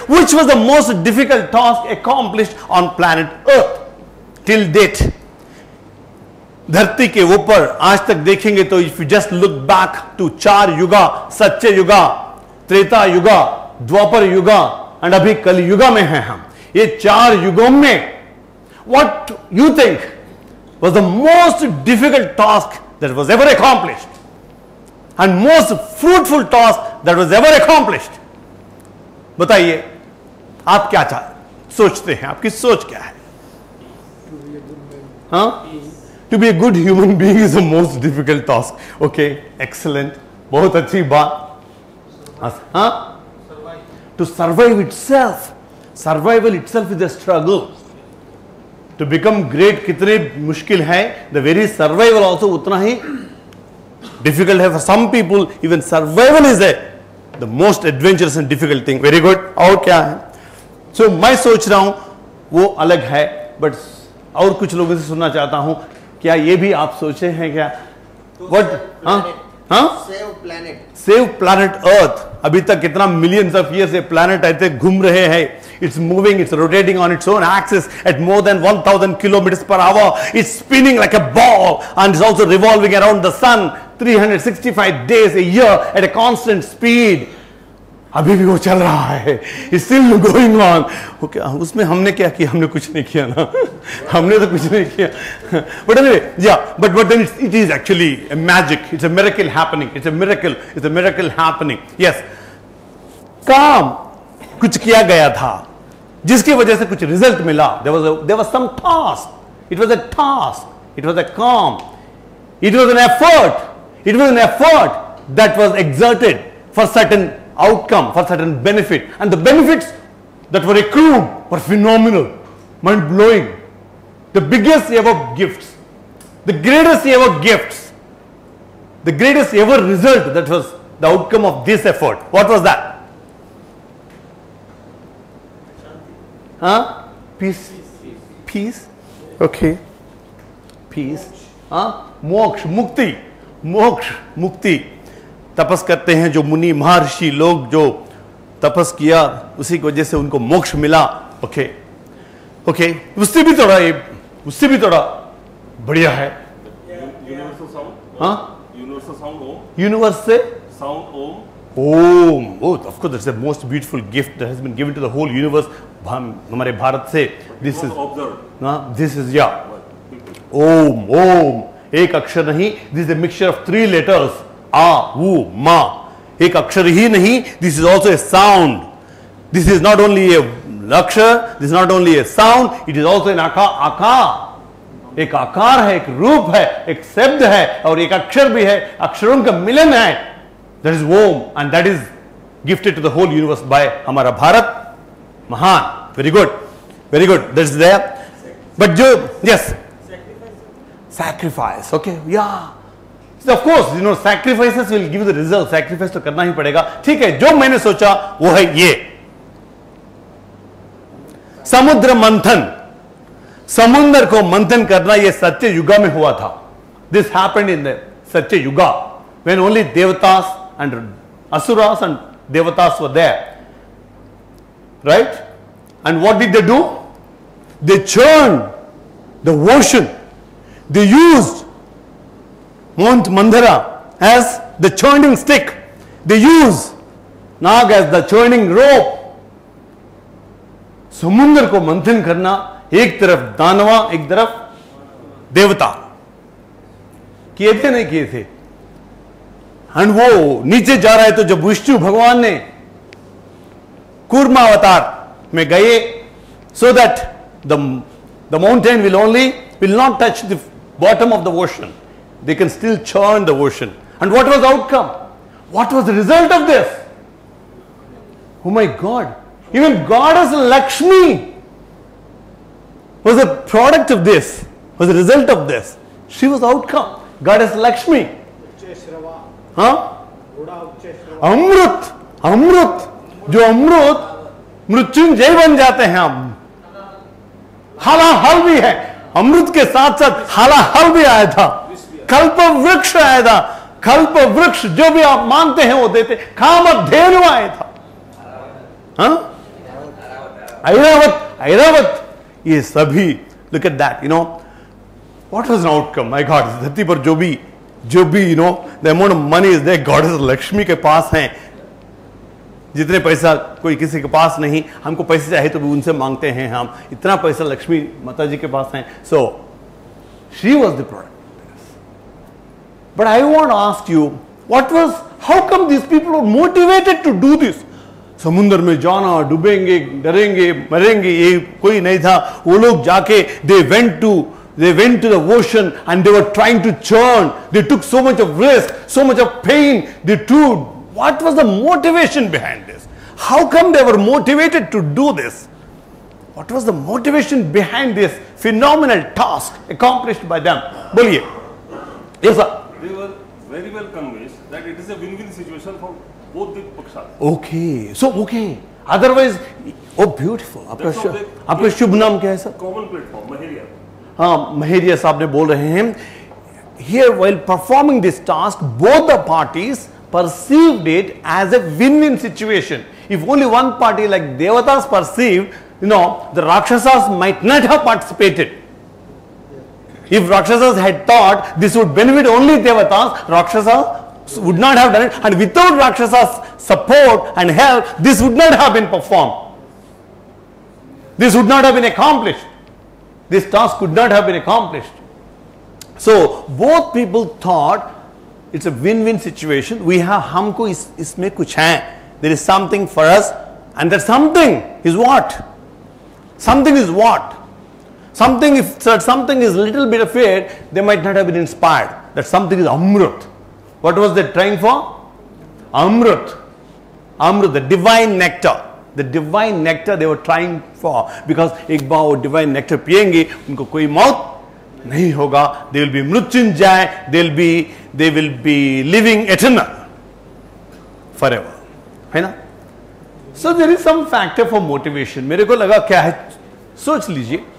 which was the most difficult task accomplished on planet Earth till date? धरती के ऊपर आज तक देखेंगे तो if you just look back to 4 yuga, सच्चे युगा, त्रेता युगा, द्वापर युगा एंड अभी कल युगा में हैं हम, ये 4 युगों में what you think was the most difficult task that was ever accomplished and most fruitful task that was ever accomplished? बताइए आप क्या सोचते हैं, आपकी सोच क्या है? हाँ, to be a good human being is the most difficult task. Okay, excellent, बहुत अच्छी बात. हाँ, to survive itself, survival itself is a struggle. To become great कितने मुश्किल है, the very survival also उतना ही difficult है. For some people even survival is the most adventurous and difficult thing. Very good. और क्या है? So मैं सोच रहा हूं वो अलग है, but और कुछ लोगों से सुनना चाहता हूं, क्या ये भी आप सोचे हैं क्या? What? हाँ? Save planet Earth. अभी तक कितना millions of years से planet ऐसे घूम रहे हैं. It's moving, it's rotating on its own axis at more than 1000 kilometers per hour. It's spinning like a ball and it's also revolving around the sun 365 days a year at a constant speed. अभी भी वो चल रहा है. It's still going on. Okay, उसमें हमने क्या किया? हमने कुछ नहीं किया ना. हमने तो कुछ नहीं किया. But anyway, yeah. But then it is actually a magic. It's a miracle happening. It's a miracle. It's a miracle happening. Yes. काम कुछ किया गया था जिसकी वजह से कुछ रिजल्ट मिला. There was some task. It was a task. It was a calm. It was an effort. It was an effort that was exerted for certain outcome, for certain benefit, and the benefits that were accrued were phenomenal, mind blowing. The biggest ever gifts, the greatest ever gifts, the greatest ever result that was the outcome of this effort. What was that? Huh? Peace. Peace. Okay. Peace. Huh? मोक्ष, मुक्ति. मोक्ष, मुक्ति. तपस करते हैं जो मुनि महर्षि लोग, जो तपस किया उसी की वजह से उनको मोक्ष मिला. ओके ओके, उससे भी थोड़ा बढ़िया है. हाँ, यूनिवर्स से sound Om. Oh, of course, that's the most beautiful gift that has been given to the whole universe. हमारे भारत से this is yeah. Om Om एक अक्षर नहीं. This is a mixture of 3 letters. आ वू मा. एक अक्षर ही नहीं, this is also a sound. This is not only a अक्षर, this is not only a sound, it is also an आकार. एक आकार है, एक रूप है, एक शब्द है और एक अक्षर भी है. अक्षरों का मिलन है. That is Om, and that is gifted to the whole universe by हमारा भारत. महान. Very good, very good. That is there. But जो yes, sacrifice. Okay, yeah. So of course, you know, sacrifices will give the result. Sacrifice तो करना ही पड़ेगा. ठीक है, जो मैंने सोचा वो है ये समुद्र मंथन. समुद्र को मंथन करना ये सत्य युगा में हुआ था. This happened in the सत्य युगा when only devatas and asuras and devatas were there, right? And what did they do? They churned the ocean. They used Mount Mandara as the churning stick. They use Nag as the churning rope. समुद्र को मंथन करना, एक तरफ दानवा एक तरफ देवता. किए थे नहीं किए थे? एंड वो नीचे जा रहा है तो जब विष्णु भगवान ने कूर्मा अवतार में गए, so that the mountain will not touch the bottom of the ocean. They can still churn the ocean. And what was the outcome? What was the result of this? Oh my God. Even goddess Lakshmi was a product of this, was a result of this. She was the outcome. Goddess Lakshmi. हाँ? अमृत, अमृत, जो अमृत मृत्युंजय बन जाते हैं हम. हालाहल भी है. अमृत के साथ साथ हालाहल भी आया था. कल्प वृक्ष आया था. कल्प वृक्ष जो भी आप मानते हैं वो देते. कामधेनु आया था. हाँ? ऐरावत ऐरावत, ये सभी, look at that, you know what was an outcome. My god, इस धरती पर जो भी you know the amount of money is there, goddess Lakshmi के पास है जितने पैसा कोई किसी के पास नहीं. हमको पैसे चाहे तो भी उनसे मांगते हैं हम, इतना पैसा लक्ष्मी माता जी के पास है. So she was the product. But I want ask you, what was, how come this people were motivated to do this? समुद्र में जाना, डूबेंगे, डरेंगे, मरेंगे, ये कोई नहीं था. वो लोग जाके they went to the ocean and they were trying to churn. They took so much of risk, so much of pain. They took, what was the motivation behind this? How come they were motivated to do this? What was the motivation behind this phenomenal task accomplished by them? Boliye. Yes, sir. They were very well convinced that it is a win-win situation for both the pakshas. Okay. So, okay. Otherwise, oh beautiful. आपका शुभ नाम क्या है sir? Common platform, Maharia. हाँ, महेरिया साहब ने बोल रहे हैं. Here, while performing this task, both the parties perceived it as a win-win situation. If only one party like Devatas perceived, you know, the Rakshasas might not have participated. If Rakshasas had thought this would benefit only Devatas, Rakshasas would not have done it, and without Rakshasas' support and help, this would not have been performed. This would not have been accomplished. This task could not have been accomplished. So both people thought it's a win-win situation. We have, हमको इसमें कुछ है. There is something for us, and that something is what? Something is what? Something, if something is little bit of it, they might not have been inspired. That something is Amrit. What was they trying for? Amrit. Amrit, the divine nectar. The divine nectar they were trying for. Because एक बार वो divine nectar पिएंगे, उनको कोई मौत नहीं होगा. They will be Mrityunjay. They will be living eternal forever. है ना? So there is some factor for motivation. मेरे को लगा क्या है? सोच लीजिए.